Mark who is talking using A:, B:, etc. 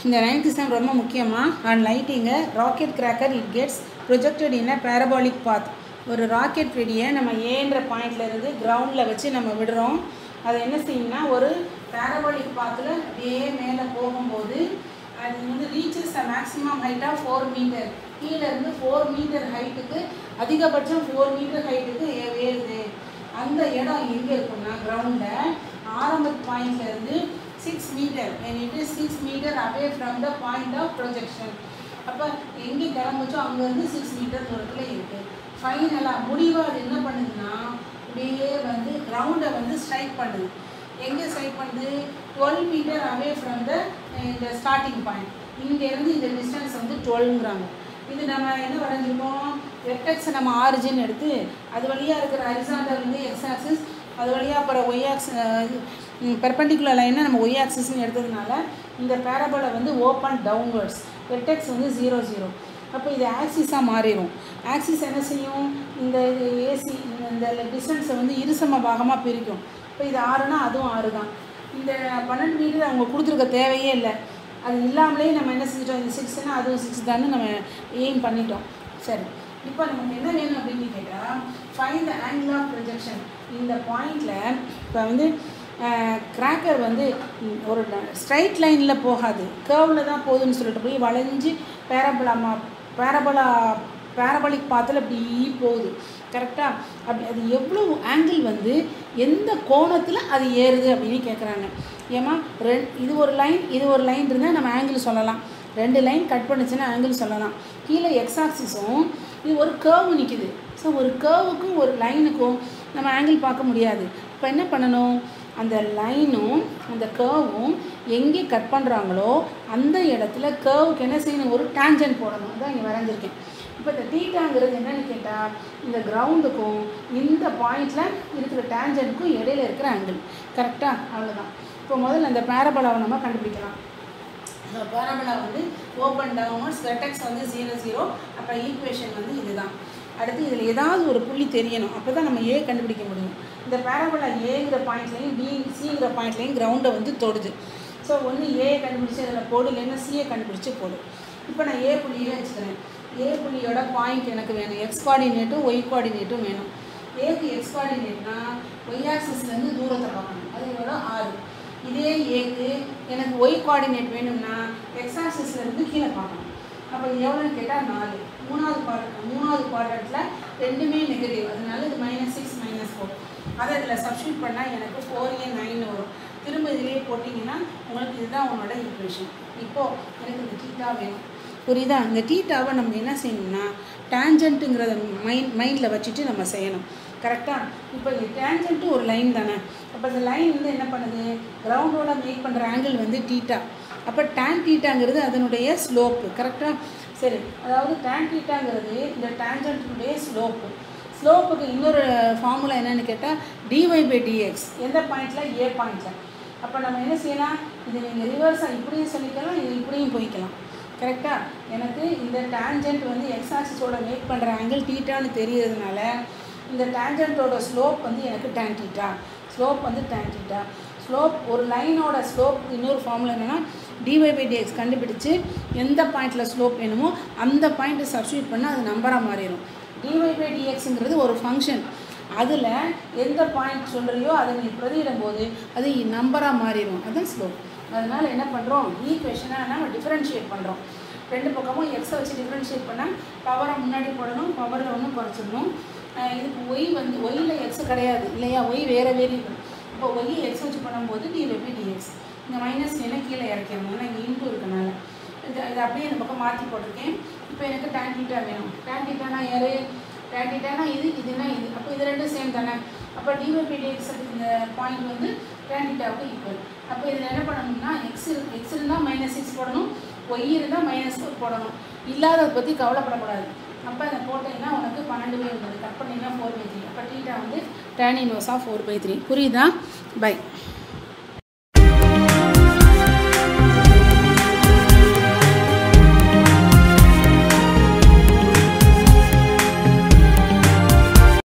A: இந்த 9th sum ரொம்ப முக்கியமா on lighting a rocket cracker it gets projected in a parabolic path. ஒரு rocket வெடியை நம்ம ஏன்ற பாயிண்ட்ல இருந்து கிரவுண்ட்ல வச்சு நம்ம விடுறோம். அது என்ன செய்யும்னா ஒரு parabolic pathல அப்படியே மேலே போகும்போது அது வந்து reaches a maximum height of 4 meter. கீழ இருந்து 4 meter ஹைட்டுக்கு அதிகபட்சம் 4 meter ஹைட்டுக்கு ஏறுது. அந்த இடம் எங்க இருக்கும்னா கிரவுண்ட்ல ஆரம்ப பாயிண்ட்ல இருந்து 6 meter when it is 6 meter away from the point of projection. அப்ப எங்க கிளம்புச்சோ அங்க இருந்து 6 meter தூரத்துல இருக்கு. ஃபைனலா முடிவா அது என்ன பண்ணுதுன்னா அப்படியே வந்து கிரவுண்டை வந்து ஸ்ட்ரைக் பண்ணுது. எங்க ஸ்ட்ரைக் பண்ணுது 12 meter away from the starting point. இங்க இருந்து இந்த டிஸ்டன்ஸ் வந்து 12ங்கறாங்க. இது நம்ம என்ன வரைஞ்சிருக்கோம் வெர்டெக்ஸ் நம்ம ஆரிஜின் எடுத்து அது வழியா இருக்கிற ஹரிசாண்டல் வந்து x ஆக்சிஸ் அது வழியா அப்புறம் y ஆக்சிஸ் பெர்பெண்டிகுலர் லைனை நம்ம y ஆக்சிஸ்னு எடுத்ததுனால இந்த பேரபோலா வந்து ஓப்பன் டவுன்வர்ட்ஸ் வெர்டெக்ஸ் வந்து 0 0. அப்போ இது ஆக்சிஸாக மாறிடும். ஆக்சிஸ் என்ன செய்யும் இந்த ஏசி இந்த டிஸ்டன்ஸை வந்து இருசம பாகமாக பிரிக்கும். இப்போ இது 6னா அதுவும் 6 தான். இந்த 12 மீட்டர் அவங்க கொடுத்துருக்க தேவையே இல்லை. அது இல்லாமலே நம்ம என்ன செஞ்சிட்டோம் இது 6னா அதுவும் 6 தான்னு நம்ம எய்ம் பண்ணிட்டோம். சரி இப்போ நமக்கு என்ன வேணும் அப்படின்னு கேட்டால் find the angle of projection. இந்த பாயிண்டில் இப்போ வந்து கிராக்கர் வந்து ஒரு ஸ்ட்ரைட் லைனில் போகாது கேர்வில் தான் போகுதுன்னு சொல்லிட்டு போய் வளைஞ்சு பேரபோலிக் பாத்தில் இப்படி போகுது கரெக்டாக. அப்படி அது எவ்வளோ ஆங்கிள் வந்து எந்த கோணத்தில் அது ஏறுது அப்படின்னு கேட்குறாங்க. ஏமா இது ஒரு லைன் இருந்தால் நம்ம ஆங்கிள் சொல்லலாம். 2 லைன் கட் பண்ணுச்சுன்னா ஆங்கிள் சொல்லலாம். கீழே எக்ஸ் ஆக்சிஸும் இது ஒரு கேர்வு நிற்கிது. ஸோ ஒரு கேர்வுக்கும் ஒரு லைனுக்கும் நம்ம ஆங்கிள் பார்க்க முடியாது. இப்போ என்ன பண்ணணும் அந்த லைனும் அந்த கேர்வும் எங்கே கட் பண்ணுறாங்களோ அந்த இடத்துல கேர்வுக்கு என்ன செய்யணும் ஒரு டேஞ்சன்ட் போடணும். அதான் இங்கே வரைஞ்சிருக்கேன். இப்போ இந்த தீட்டாங்கிறது என்னன்னு கேட்டால் இந்த கிரவுண்டுக்கும் இந்த பாயிண்டில் இருக்கிற டேஞ்சன்ட்க்கும் இடையில இருக்கிற ஆங்கிள் கரெக்டாக அவ்வளோதான். இப்போ முதல்ல அந்த பேரபோலாவை நம்ம கண்டுபிடிக்கலாம். பேரபோலா வந்து ஓப்பன் டவுன்வர்ட்ஸ் வெர்டெக்ஸ் வந்து 0 0. அப்போ ஈக்குவேஷன் வந்து இதுதான். அடுத்து இதில் ஏதாவது ஒரு புள்ளி தெரியணும். அப்போ தான் நம்ம ஏ கண்டுபிடிக்க முடியும். இந்த பேரபோலா ஏங்கிற பாயிண்ட்லையும் பி சிங்கிற பாயிண்ட்லையும் கிரவுண்டை வந்து தொடுது. ஸோ ஒன்று ஏ கண்டுபிடிச்சி அதில் போடு இல்லைன்னா சியை கண்டுபிடிச்சி போடு. இப்போ நான் ஏ புள்ளியே வச்சுக்கிறேன். ஏ புள்ளியோட பாயிண்ட் எனக்கு வேணும். எக்ஸ் கோஆர்டினேட்டும் ஒய் கோஆர்டினேட்டும் வேணும். ஏக்கு எக்ஸ் கோஆர்டினேட்னா ஒய் ஆக்சிஸ்லேருந்து தூரத்தை பார்க்கணும். அது எவ்வளோ 6. இதே ஏக்கு எனக்கு ஒய் கோஆர்டினேட் வேணும்னா எக்ஸ் ஆக்சிஸ்லேருந்து கீழே பார்க்கணும். அப்போ இது எவ்வளோன்னு கேட்டால் 4. மூணாவது குவாட்ரண்ட்டில் ரெண்டுமே நெகட்டிவ். அதனால இது -6 -4. அதை இதில் சப்ஸ்டியூட் பண்ணால் எனக்கு 4a 9 வரும். திரும்ப இதிலேயே போட்டிங்கன்னா உங்களுக்கு இதுதான் உன்னோட ஈக்குவேஷன். இப்போது எனக்கு இந்த தீட்டா வேணும். புரியுதா? இந்த தீட்டாவை நம்ம என்ன செய்யணும்னா டேஞ்சன்ட்டுங்கிறத மைண்டில் வச்சுட்டு நம்ம செய்யணும் கரெக்டாக. இப்போ இந்த டேஞ்சன்ட்டு ஒரு லைன் தானே. அப்போ இந்த லைன் வந்து என்ன பண்ணுது கிரவுண்டோட மேக் பண்ணுற ஆங்கிள் வந்து தீட்டா. அப்போ டேன் தீட்டாங்கிறது அதனுடைய ஸ்லோப்பு கரெக்டாக. சரி அதாவது டேன் தீட்டாங்கிறது இந்த டேஞ்சன்ட்டுடைய ஸ்லோப்புக்கு இன்னொரு ஃபார்முலா என்னென்னு கேட்டால் dy/dx எந்த பாயிண்டில் ஏ பாயிண்டில். அப்போ நம்ம என்ன செய்யலாம் இது நீங்கள் ரிவர்ஸாக இப்படியும் சொல்லிக்கலாம் இது இப்படியும் போய்க்கலாம் கரெக்டாக. எனக்கு இந்த டேஞ்சன்ட் வந்து எக்ஸ் ஆக்சிஸோட மேக் பண்ணுற ஆங்கிள் தீட்டான்னு தெரியறதுனால இந்த டேஞ்சன்ட்டோட ஸ்லோப் வந்து எனக்கு டேன் தீட்டா. ஸ்லோப் வந்து டேன் தீட்டா. ஸ்லோப் ஒரு லைனோட ஸ்லோப் இன்னொரு ஃபார்முலா என்னென்னா dy/dx கண்டுபிடிச்சு எந்த பாயிண்டில் ஸ்லோப் வேணுமோ அந்த பாயிண்ட்டை சப்ஸ்டியூட் பண்ணால் அது நம்பராக மாறிடும். dy/dxங்கிறது ஒரு ஃபங்க்ஷன். அதில் எந்த பாயிண்ட் சொல்கிறியோ அதை நீ பிரதியிடும் போது அது நம்பராக மாறிடும். அதுதான் ஸ்லோப். அதனால் என்ன பண்ணுறோம் ஈக்குவேஷனை நம்ம டிஃப்ரென்ஷியேட் பண்ணுறோம். 2 பக்கமும் எக்ஸை வச்சு டிஃப்ரென்ஷியேட் பண்ணால் பவரை முன்னாடி போடணும் பவரில் ஒன்றும் குறைச்சிடணும். இதுக்கு ஒய் வந்து ஒய்யில் எக்ஸு கிடையாது இல்லையா ஒய் வேறு வேரியபிள். இப்போ ஒய் எக்ஸ் வச்சு பண்ணும்போது dy/dx இந்த மைனஸ் என்ன கீழே இறக்கணும். ஏன்னா இங்கே இன்ட்டு இருக்கனால இதை அப்படியே இந்த பக்கம் மாற்றி போட்டிருக்கேன். இப்போ எனக்கு tan θ வேணும். tan θனா யார் tan θனா இதுனா இது. அப்போ இது ரெண்டும் சேம் தானே. அப்போ dy/dx இந்த பாயிண்ட் வந்து tan θவுக்கு ஈக்குவல். அப்போ இதில் என்ன பண்ணணும்னா எக்ஸ் இருந்தால் -6 போடணும் ஒய் இருந்தால் -4 போடணும். இல்லாததை பற்றி கவலைப்படக்கூடாது. அப்போ அதை போட்டிங்கன்னா உனக்கு 12 இருந்தது. கட் பண்ணிங்கன்னா 4/3. அப்போ θ வந்து tan 1/4/3. புரியுதா? பை.